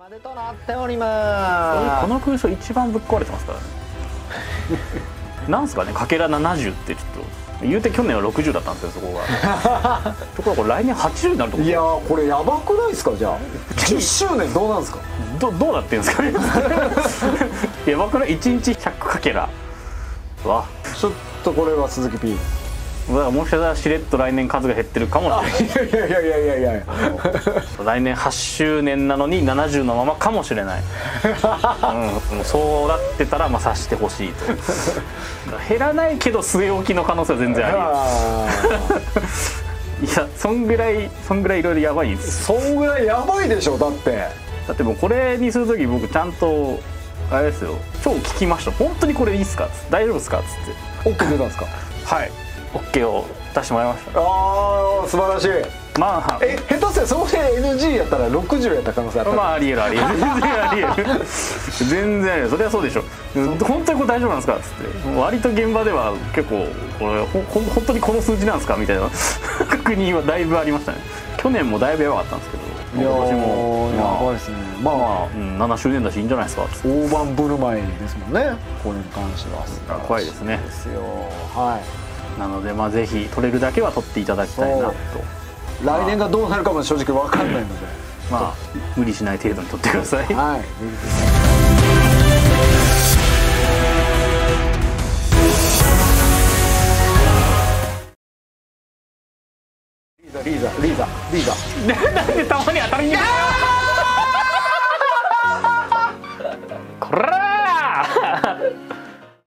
までとなっております。 この勲章一番ぶっ壊れてますからね。なんすかね、かけら70ってちょっと言うて去年は60だったんですよ、そこが。ところがこれ来年80になると思う。 いやー、これやばくないですか。じゃあ10周年どうなんですか。 どうなってんですかね。やばくない。1日100かけらわ、 ちょっとこれは鈴木 P。 だからもしかしたらしれっと来年数が減ってるかもしれない。 いやいやいやいやいやいや。 来年8周年なのに70のままかもしれない。もうそうなってたらまあ察してほしいと。減らないけど据え置きの可能性は全然ありいや、そんぐらいいろいろやばいんです。 そんぐらいやばいでしょ。だってもうこれにする時僕ちゃんとあれですよ、超聞きました。本当にこれいいっすか、大丈夫っすかっつって。 OK 出たんですか。 はい、 OK を出してもらいました。 ああ、素晴らしい。 まあ下手すりゃそこで NG やったら60やった可能性あった。 まあありえる全然ありえる。全然ありえる。それはそうでしょ。本当にこれ大丈夫なんですかっつって。割と現場では結構これ本当にこの数字なんですかみたいな確認はだいぶありましたね。去年もだいぶやばかったんですけど、今年もやばいですね。まあ 7周年だしいいんじゃないですかっつって。 大盤振る舞いですもんね、これに関しては。 怖いですね。 ですよ。はい。 なのでまあぜひ取れるだけは取っていただきたいなと。 来年がどうなるかも正直分かんないので、 まあ無理しない程度に取ってください。 はい。リーザなんでたまに当たりにくい。